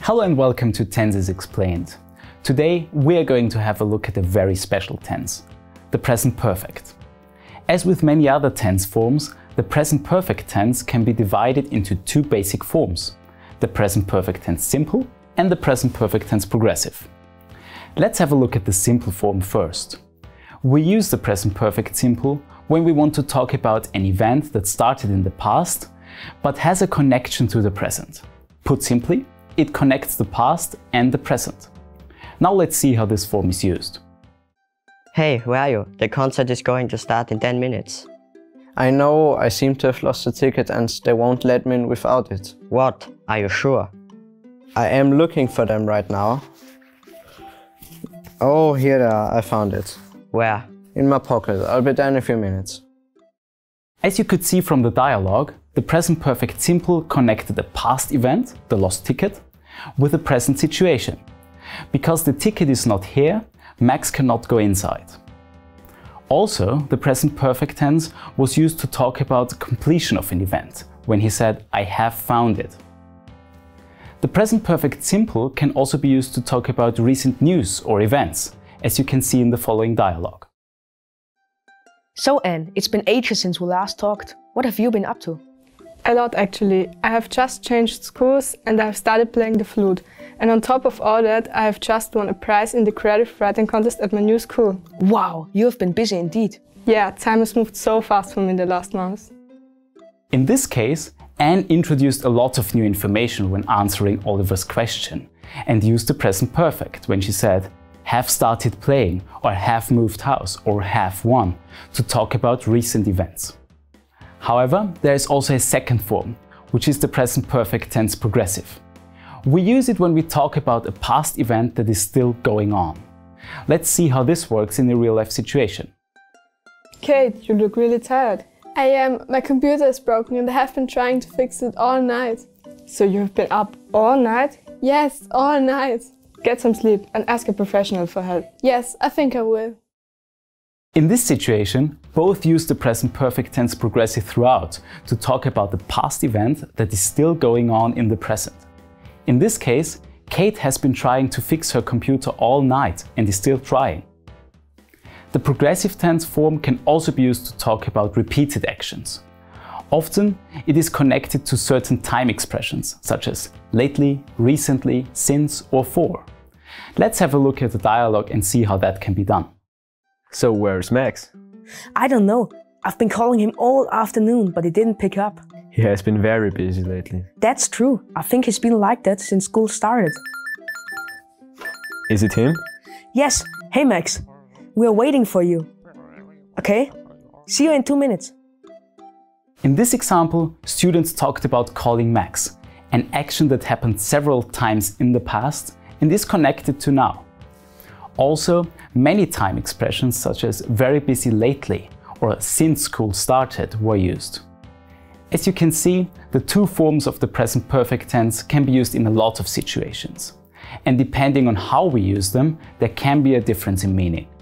Hello and welcome to Tenses Explained. Today we are going to have a look at a very special tense, the present perfect. As with many other tense forms, the present perfect tense can be divided into two basic forms, the present perfect tense simple and the present perfect tense progressive. Let's have a look at the simple form first. We use the present perfect simple when we want to talk about an event that started in the past but has a connection to the present. Put simply, it connects the past and the present. Now let's see how this form is used. Hey, where are you? The concert is going to start in 10 minutes. I know, I seem to have lost the ticket and they won't let me in without it. What? Are you sure? I am looking for them right now. Oh, here they are, I found it. Where? In my pocket, I'll be there in a few minutes. As you could see from the dialogue, the present perfect simple connected a past event, the lost ticket, with the present situation. Because the ticket is not here, Max cannot go inside. Also, the present perfect tense was used to talk about the completion of an event, when he said, "I have found it." The present perfect simple can also be used to talk about recent news or events, as you can see in the following dialogue. So Anne, it's been ages since we last talked. What have you been up to? A lot actually. I have just changed schools and I have started playing the flute. And on top of all that, I have just won a prize in the creative writing contest at my new school. Wow, you have been busy indeed. Yeah, time has moved so fast for me in the last months. In this case, Anne introduced a lot of new information when answering Oliver's question and used the present perfect when she said, "have started playing" or "have moved house" or "have won" to talk about recent events. However, there is also a second form, which is the present perfect tense progressive. We use it when we talk about a past event that is still going on. Let's see how this works in a real-life situation. Kate, you look really tired. I am. My computer is broken and I have been trying to fix it all night. So you've been up all night? Yes, all night. Get some sleep and ask a professional for help. Yes, I think I will. In this situation, both use the present perfect tense progressive throughout to talk about the past event that is still going on in the present. In this case, Kate has been trying to fix her computer all night and is still trying. The progressive tense form can also be used to talk about repeated actions. Often, it is connected to certain time expressions, such as lately, recently, since, or for. Let's have a look at the dialogue and see how that can be done. So where's Max? I don't know. I've been calling him all afternoon, but he didn't pick up. He has been very busy lately. That's true. I think he's been like that since school started. Is it him? Yes. Hey Max. We are waiting for you. Okay? See you in 2 minutes. In this example, students talked about calling Max, an action that happened several times in the past and is connected to now. Also, many time expressions such as very busy lately or since school started were used. As you can see, the two forms of the present perfect tense can be used in a lot of situations. And depending on how we use them, there can be a difference in meaning.